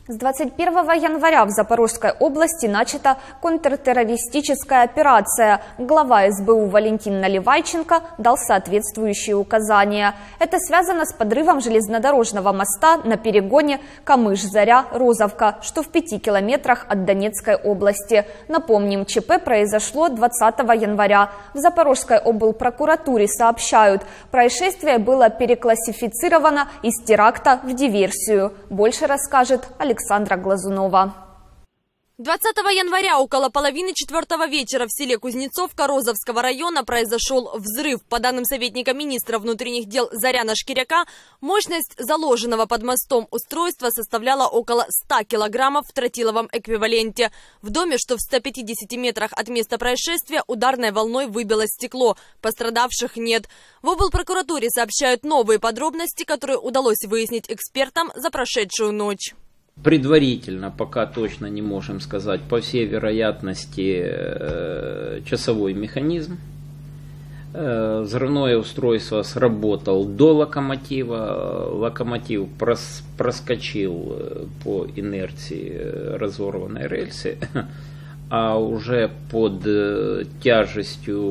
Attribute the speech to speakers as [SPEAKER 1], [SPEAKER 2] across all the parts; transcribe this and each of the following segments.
[SPEAKER 1] С 21 января в Запорожской области начата контртеррористическая операция. Глава СБУ Валентин Наливайченко дал соответствующие указания. Это связано с подрывом железнодорожного моста на перегоне Камыш-Заря-Розовка, что в 5 километрах от Донецкой области. Напомним, ЧП произошло 20 января. В Запорожской облпрокуратуре сообщают, происшествие было переклассифицировано из теракта в диверсию. Больше расскажет Александра Глазунова.
[SPEAKER 2] 20 января около половины 4 вечера в селе Кузнецовка Розовского района произошел взрыв. По данным советника министра внутренних дел Заряна Шкиряка, мощность заложенного под мостом устройства составляла около 100 килограммов в тротиловом эквиваленте. В доме, что в 150 метрах от места происшествия, ударной волной выбило стекло. Пострадавших нет. В облпрокуратуре сообщают новые подробности, которые удалось выяснить экспертам за прошедшую ночь.
[SPEAKER 3] Предварительно, пока точно не можем сказать, по всей вероятности, часовой механизм. Взрывное устройство сработал до локомотива. Локомотив проскочил по инерции разорванной рельсы, а уже под тяжестью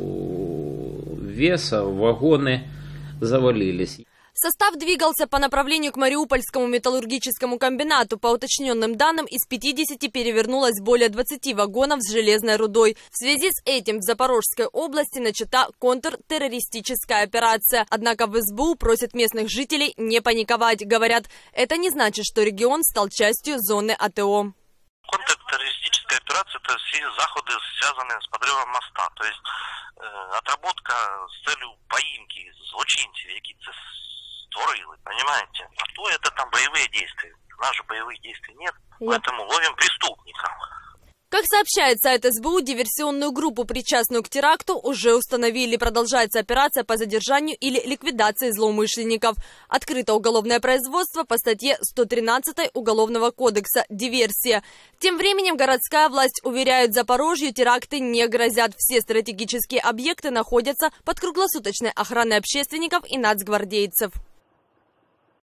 [SPEAKER 3] веса вагоны завалились.
[SPEAKER 2] Состав двигался по направлению к Мариупольскому металлургическому комбинату. По уточненным данным, из 50 перевернулось более 20 вагонов с железной рудой. В связи с этим в Запорожской области начата контртеррористическая операция. Однако в СБУ просят местных жителей не паниковать. Говорят, это не значит, что регион стал частью зоны АТО.
[SPEAKER 4] Контртеррористическая операция – это все заходы, связанные с подрывом моста. То есть отработка с целью поимки злочинцев, какие-то створили, понимаете? А то это там боевые действия. У нас же боевых действий нет, поэтому ловим преступников.
[SPEAKER 2] Как сообщает сайт СБУ, диверсионную группу, причастную к теракту, уже установили. Продолжается операция по задержанию или ликвидации злоумышленников. Открыто уголовное производство по статье 113 Уголовного кодекса «Диверсия». Тем временем городская власть уверяет, Запорожью теракты не грозят. Все стратегические объекты находятся под круглосуточной охраной общественников и нацгвардейцев.